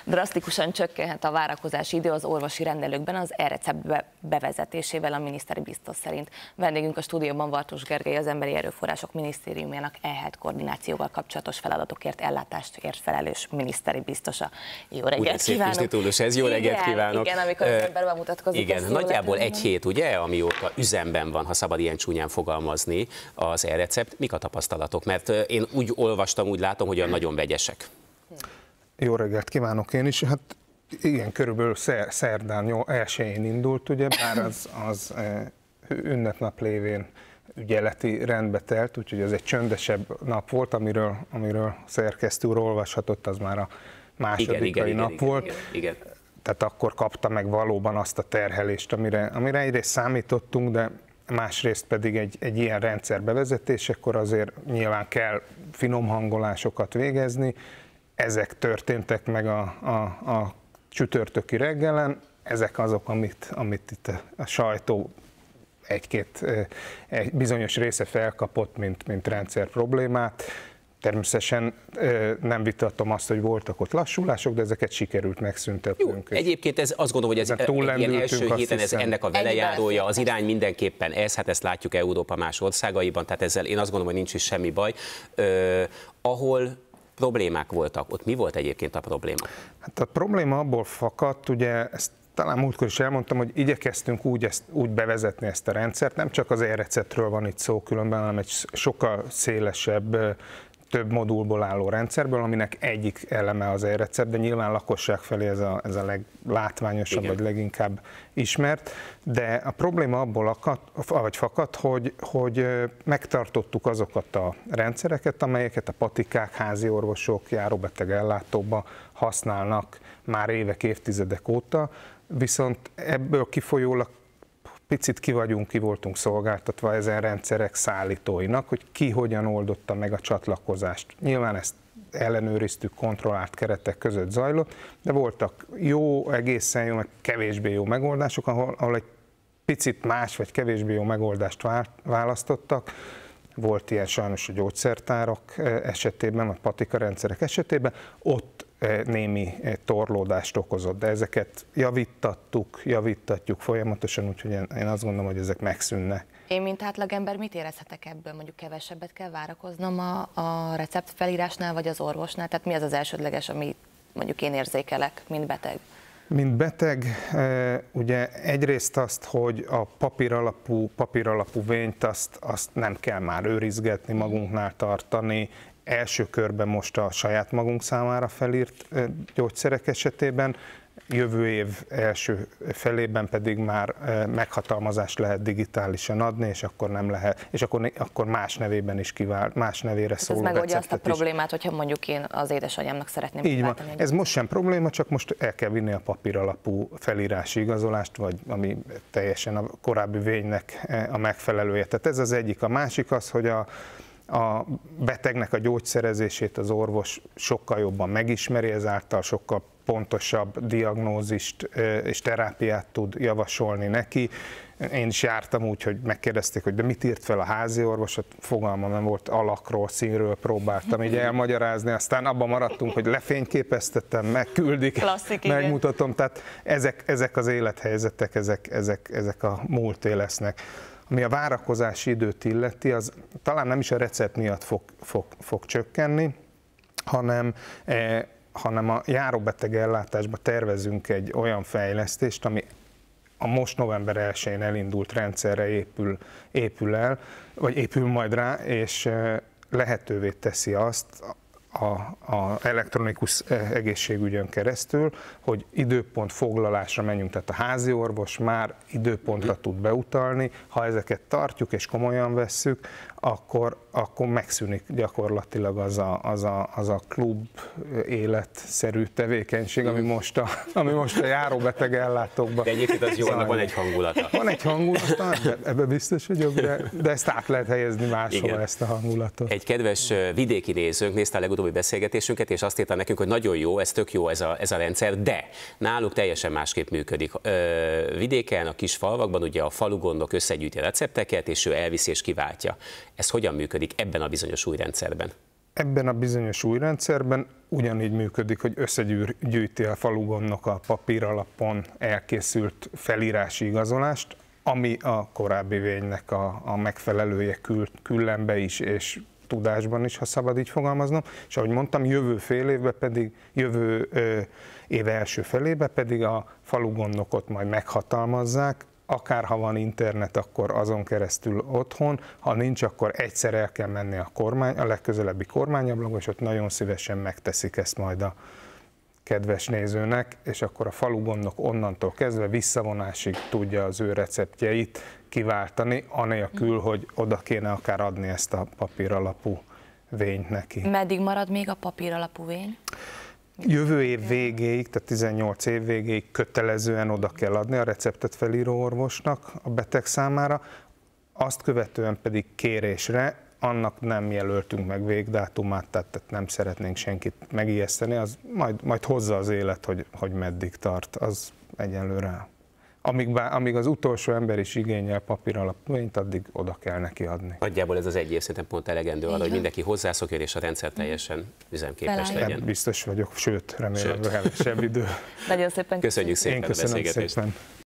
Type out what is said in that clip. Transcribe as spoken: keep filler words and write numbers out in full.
Drasztikusan csökkenhet a várakozási idő az orvosi rendelőkben az e-recept bevezetésével a miniszteri biztos szerint. Vendégünk a stúdióban Vartus Gergely, az Emberi Erőforrások Minisztériumának e-health koordinációval kapcsolatos feladatokért ellátásért felelős miniszteri biztosa. Jó reggelt kívánok! Ez jó reggelt kívánok! Igen, amikor az ember bemutatkozik. Igen, nagyjából egy hét, ugye, amióta üzemben van, ha szabad ilyen csúnyán fogalmazni, az e-recept. Mik a tapasztalatok? Mert én úgy olvastam, úgy látom, hogy olyan nagyon vegyesek. Jó reggelt kívánok én is. Hát igen, körülbelül szer, szerdán elsején indult, ugye, bár az, az ünnepnap lévén ügyeleti rendbe telt, úgyhogy ez egy csöndesebb nap volt, amiről, amiről szerkesztő úr olvashatott, az már a másodikai igen, igen, nap igen, volt. Igen, igen. Tehát akkor kapta meg valóban azt a terhelést, amire, amire egyrészt számítottunk, de másrészt pedig egy, egy ilyen rendszer bevezetésekor azért nyilván kell finom hangolásokat végezni. Ezek történtek meg a, a, a csütörtöki reggelen, ezek azok, amit, amit itt a sajtó egy-két egy bizonyos része felkapott, mint, mint rendszer problémát. Természetesen nem vitatom azt, hogy voltak ott lassulások, de ezeket sikerült megszüntetnünk. Jó, egyébként ez, azt gondolom, hogy ez egy ilyen első héten ez ennek a velejárója, az irány mindenképpen ez, hát ezt látjuk Európa más országaiban, tehát ezzel én azt gondolom, hogy nincs is semmi baj. Uh, ahol problémák voltak, ott mi volt egyébként a probléma? Hát a probléma abból fakadt, ugye ezt talán múltkor is elmondtam, hogy igyekeztünk úgy, ezt, úgy bevezetni ezt a rendszert, nem csak az e-receptről van itt szó különben, hanem egy sokkal szélesebb, több modulból álló rendszerből, aminek egyik eleme az e-recept, de nyilván lakosság felé ez a, ez a leglátványosabb, igen, vagy leginkább ismert, de a probléma abból akadt, vagy fakadt, hogy, hogy megtartottuk azokat a rendszereket, amelyeket a patikák, házi orvosok, járóbeteg ellátóba használnak már évek, évtizedek óta, viszont ebből kifolyólag picit ki vagyunk, ki voltunk szolgáltatva ezen rendszerek szállítóinak, hogy ki hogyan oldotta meg a csatlakozást. Nyilván ezt ellenőriztük, kontrollált keretek között zajlott, de voltak jó, egészen jó, meg kevésbé jó megoldások, ahol, ahol egy picit más vagy kevésbé jó megoldást választottak. Volt ilyen sajnos a gyógyszertárak esetében, vagy patikarendszerek esetében, ott némi torlódást okozott, de ezeket javítattuk, javítatjuk folyamatosan, úgyhogy én azt gondolom, hogy ezek megszűnnek. Én, mint átlagember, mit érezhetek ebből? Mondjuk kevesebbet kell várakoznom a, a recept felírásnál, vagy az orvosnál? Tehát mi az az elsődleges, amit mondjuk én érzékelek, mint beteg? Mint beteg, ugye egyrészt azt, hogy a papíralapú, papíralapú vényt azt, azt nem kell már őrizgetni, magunknál tartani. Első körben most a saját magunk számára felírt gyógyszerek esetében, jövő év első felében pedig már meghatalmazást lehet digitálisan adni, és akkor nem lehet, és akkor, akkor más nevében is kivál, más nevére szóló receptet is. Ez megoldja azt a problémát, hogyha mondjuk én az édesanyámnak szeretném így van. Ez most sem probléma, csak most el kell vinni a papír alapú felírási igazolást, vagy ami teljesen a korábbi vénynek a megfelelője. Tehát ez az egyik. A másik az, hogy a a betegnek a gyógyszerezését az orvos sokkal jobban megismeri, ezáltal sokkal pontosabb diagnózist és terápiát tud javasolni neki. Én is jártam úgy, hogy megkérdezték, hogy de mit írt fel a házi orvos, hát fogalmam nem volt, alakról, színről próbáltam így elmagyarázni, aztán abban maradtunk, hogy lefényképeztetem, megküldik, klasszik, megmutatom, tehát ezek, ezek az élethelyzetek, ezek, ezek, ezek a múlté lesznek. Ami a várakozási időt illeti, az talán nem is a recept miatt fog, fog, fog csökkenni, hanem, eh, hanem a járóbeteg ellátásba tervezünk egy olyan fejlesztést, ami a most november elsején elindult rendszerre épül, épül el, vagy épül majd rá, és eh, lehetővé teszi azt, a, a elektronikus egészségügyön keresztül, hogy időpont foglalásra menjünk, tehát a házi orvos már időpontra tud beutalni, ha ezeket tartjuk és komolyan vesszük, akkor, akkor megszűnik gyakorlatilag az a, az a, az a klub életszerű tevékenység, ami most a, ami most a járóbeteg ellátókban. De egyébként az jó, annak van egy hangulata. Van egy hangulata, ebben biztos vagyok, de, de ezt át lehet helyezni máshol, igen, ezt a hangulatot. Egy kedves vidéki nézőnk nézte a legutóbbi beszélgetésünket, és azt írta nekünk, hogy nagyon jó, ez tök jó ez a, ez a rendszer, de náluk teljesen másképp működik. Ö, vidéken, a kis falvakban ugye a falugondok összegyűjti a recepteket, és ő elviszi és kiváltja. Ez hogyan működik ebben a bizonyos új rendszerben? ebben a bizonyos új rendszerben ugyanígy működik, hogy összegyűjti a falugondnok a papír alapon elkészült felírási igazolást, ami a korábbi vénynek a, a megfelelője kül, küllembe is, és tudásban is, ha szabad így fogalmaznom, és ahogy mondtam, jövő fél évben pedig, jövő ö, éve első felébe pedig a falugondnokot majd meghatalmazzák, akár ha van internet, akkor azon keresztül otthon, ha nincs, akkor egyszer el kell menni a kormány, a legközelebbi kormányablakba, és ott nagyon szívesen megteszik ezt majd a kedves nézőnek, és akkor a falugondnok onnantól kezdve visszavonásig tudja az ő receptjeit kiváltani, anélkül, hogy oda kéne akár adni ezt a papír alapú vényt neki. Meddig marad még a papír alapú vény? Jövő év végéig, tehát tizennyolc év végéig kötelezően oda kell adni a receptet felíró orvosnak a beteg számára, azt követően pedig kérésre, annak nem jelöltünk meg végdátumát, tehát nem szeretnénk senkit megijeszteni, az majd, majd hozza az élet, hogy, hogy meddig tart, az egyenlőre. Amíg, bár, amíg az utolsó ember is igényel papír alapvényt, addig oda kell neki adni. Nagyjából ez az egy év szerintem pont elegendő arra, hogy mindenki hozzászokjon, és a rendszer teljesen üzemképes legyen. Biztos vagyok, sőt, remélem, kevesebb idő. Nagyon szépen köszönjük szépen Én köszönöm a beszélgetést. Szépen.